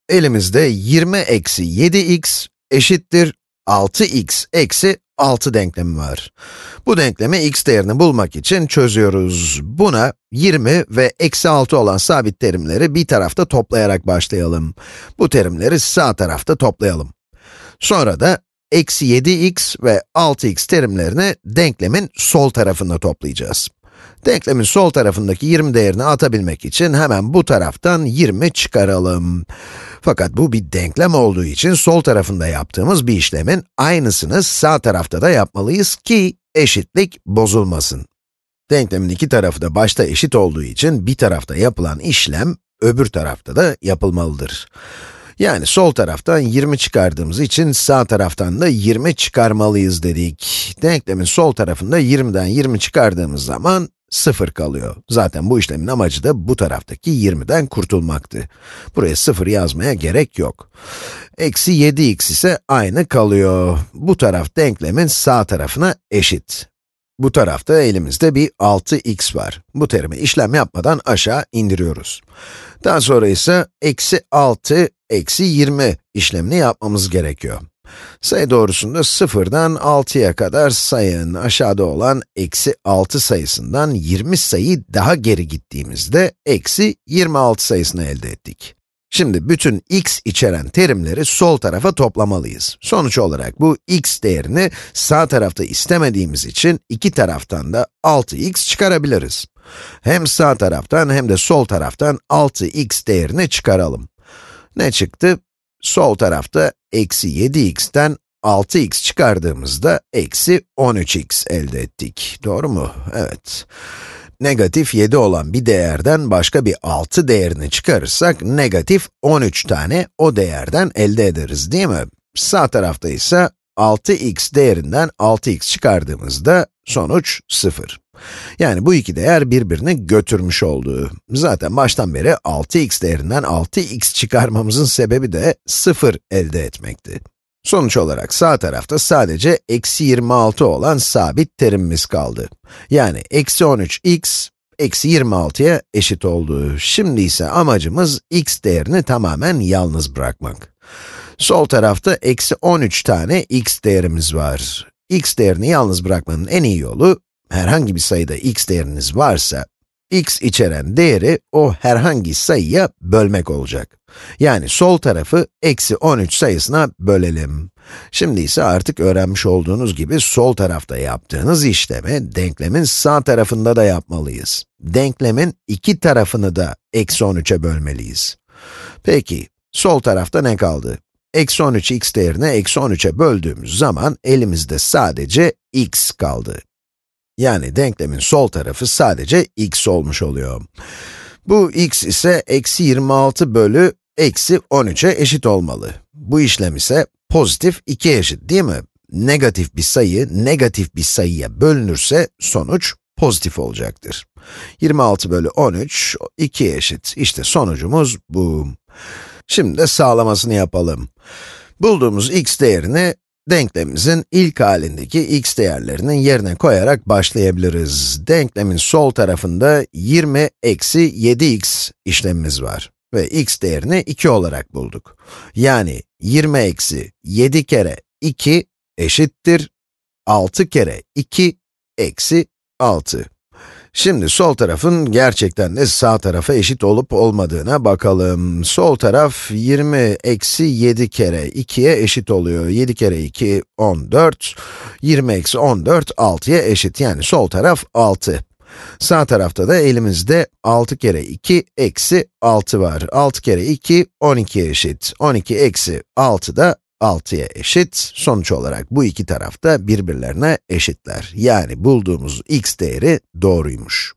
Elimizde 20 eksi 7x eşittir 6x eksi 6 denklemi var. Bu denklemi x değerini bulmak için çözüyoruz. Buna 20 ve eksi 6 olan sabit terimleri bir tarafta toplayarak başlayalım. Bu terimleri sağ tarafta toplayalım. Sonra da eksi 7x ve 6x terimlerini denklemin sol tarafında toplayacağız. Denklemin sol tarafındaki 20 değerini atabilmek için hemen bu taraftan 20 çıkaralım. Fakat bu bir denklem olduğu için sol tarafında yaptığımız bir işlemin aynısını sağ tarafta da yapmalıyız ki eşitlik bozulmasın. Denklemin iki tarafı da başta eşit olduğu için bir tarafta yapılan işlem öbür tarafta da yapılmalıdır. Yani sol taraftan 20 çıkardığımız için sağ taraftan da 20 çıkarmalıyız dedik. Denklemin sol tarafında 20'den 20 çıkardığımız zaman 0 kalıyor. Zaten bu işlemin amacı da bu taraftaki 20'den kurtulmaktı. Buraya 0 yazmaya gerek yok. Eksi 7x ise aynı kalıyor. Bu taraf denklemin sağ tarafına eşit. Bu tarafta elimizde bir 6x var. Bu terimi işlem yapmadan aşağı indiriyoruz. Daha sonra ise eksi 6, eksi 20 işlemini yapmamız gerekiyor. Sayı doğrusunda 0'dan 6'ya kadar sayın. Aşağıda olan eksi 6 sayısından 20 sayı daha geri gittiğimizde eksi 26 sayısını elde ettik. Şimdi bütün x içeren terimleri sol tarafa toplamalıyız. Sonuç olarak bu x değerini sağ tarafta istemediğimiz için iki taraftan da 6x çıkarabiliriz. Hem sağ taraftan hem de sol taraftan 6x değerini çıkaralım. Ne çıktı? Sol tarafta eksi 7x'ten 6x çıkardığımızda eksi 13x elde ettik. Doğru mu? Evet. Negatif 7 olan bir değerden başka bir 6 değerini çıkarırsak, negatif 13 tane o değerden elde ederiz, değil mi? Sağ tarafta ise 6x değerinden 6x çıkardığımızda sonuç 0. Yani bu iki değer birbirini götürmüş oldu. Zaten baştan beri 6x değerinden 6x çıkarmamızın sebebi de 0 elde etmekti. Sonuç olarak sağ tarafta sadece eksi 26 olan sabit terimimiz kaldı. Yani eksi 13x, eksi 26'ya eşit oldu. Şimdi ise amacımız x değerini tamamen yalnız bırakmak. Sol tarafta eksi 13 tane x değerimiz var. X değerini yalnız bırakmanın en iyi yolu, herhangi bir sayıda x değeriniz varsa, x içeren değeri o herhangi sayıya bölmek olacak. Yani sol tarafı eksi 13 sayısına bölelim. Şimdi ise artık öğrenmiş olduğunuz gibi sol tarafta yaptığınız işlemi denklemin sağ tarafında da yapmalıyız. Denklemin iki tarafını da eksi 13'e bölmeliyiz. Peki, sol tarafta ne kaldı? Eksi 13 x değerini eksi 13'e böldüğümüz zaman elimizde sadece x kaldı. Yani denklemin sol tarafı sadece x olmuş oluyor. Bu x ise eksi 26 bölü eksi 13'e eşit olmalı. Bu işlem ise pozitif 2'ye eşit, değil mi? Negatif bir sayı, negatif bir sayıya bölünürse sonuç pozitif olacaktır. 26 bölü 13, 2'ye eşit. İşte sonucumuz bu. Şimdi de sağlamasını yapalım. Bulduğumuz x değerini denklemimizin ilk halindeki x değerlerinin yerine koyarak başlayabiliriz. Denklemin sol tarafında 20 eksi 7x işlemimiz var ve x değerini 2 olarak bulduk. Yani 20 eksi 7 kere 2 eşittir 6 kere 2 eksi 6. Şimdi sol tarafın gerçekten de sağ tarafa eşit olup olmadığına bakalım. Sol taraf 20 eksi 7 kere 2'ye eşit oluyor. 7 kere 2, 14. 20 eksi 14, 6'ya eşit. Yani sol taraf 6. Sağ tarafta da elimizde 6 kere 2 eksi 6 var. 6 kere 2, 12'ye eşit. 12 eksi 6 da 6'ya eşit. Sonuç olarak bu iki taraf da birbirlerine eşitler. Yani bulduğumuz x değeri doğruymuş.